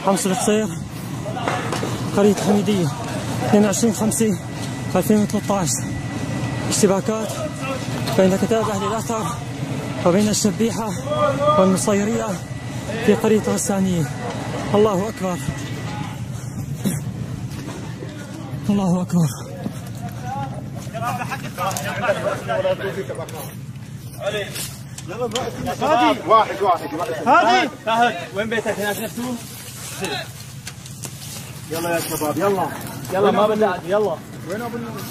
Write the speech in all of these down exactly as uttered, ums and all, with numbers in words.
حمص القصير قرية حميدية اثنين وعشرين خمسة ألفين وثلاثة عشر. اشتباكات بين كتائب أهل الأثر وبين الشبيحة والنصيرية في قرية غسانية. الله أكبر الله أكبر. هادي واحد واحد هادي فهد وين بيتك هناك نفسه؟ يلا يا شباب يلا يلا ما بنلعب يلا. وين ابو الروسي؟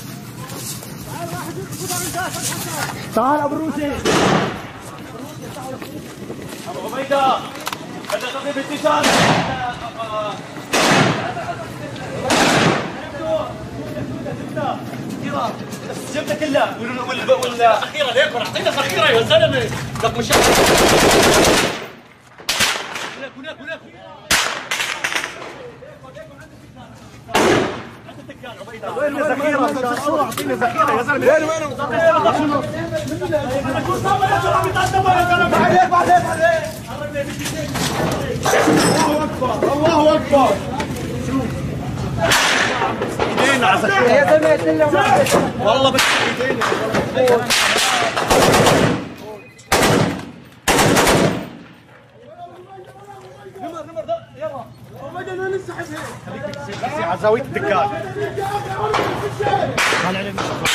تعال ابو الروسي. ابو عبيده بدك تاخذ بالتيشيرت. جبتها كلها ولا ولا اخيرا هيك اعطينا اخيرا يا زلمه. لك مش هناك هناك هناك وين الذخيره؟ اعطيني ذخيره يا زلمه. وين وين بعدين بعدين بعدين. الله اكبر الله اكبر. ايدينا على الذخيره يا زلمه. والله بس ايدينا نمر نمر يلا بدنا ننسحب هيك. خليك على زاويه الدكان. تعال عليك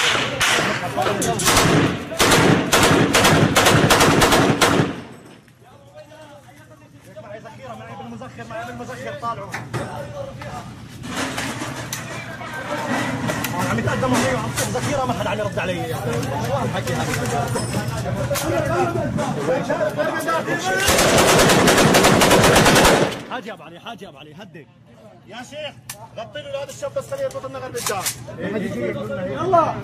معي ذخيره معي بالمزخر معي بالمزخر طالعوا. عم يتقدموا علي وعم تصير ذخيره ما حدا عم يرد علي. حكي حاجي ابو علي حاجي ابو علي هدي يا شيخ. غطي له هذا الشاب بس خليه يربط النغر قدام. يلا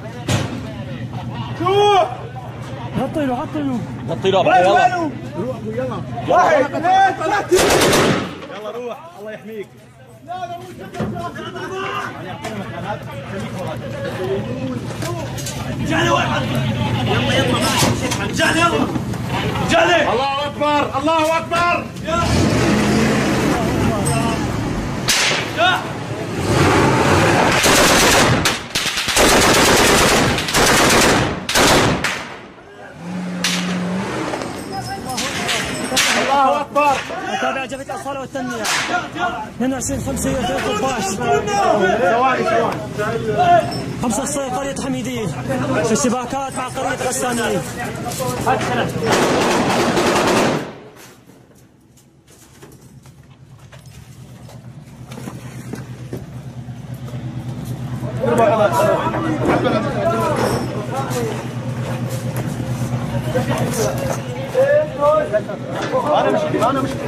شوف غطي له غطي له غطي له يلا روح يلا. واحد اثنين ثلاثة. يلا روح الله يحميك. لا لا مو يعني يعطينا مكانات خليك وراك. جالي واحد يلا يلا جالي يلا جالي. الله اكبر الله اكبر. يا يا الله اكبر. تابع جبهة الأصالة والتنمية اثنين وعشرين خمسة ألفين وثلاثة عشر. ثواني ثواني. حمص القصير قرية حميدية اشتباكات مع قرية غسانية. انا مش انا مش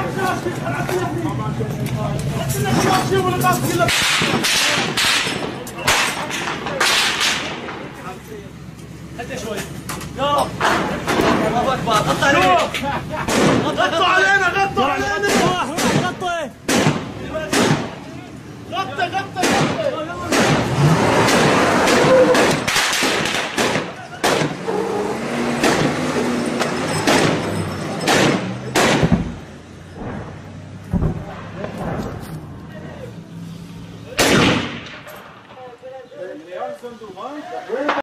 هدي شوي يلا الله اكبر. غطوا علينا غطوا علينا غطوا علينا.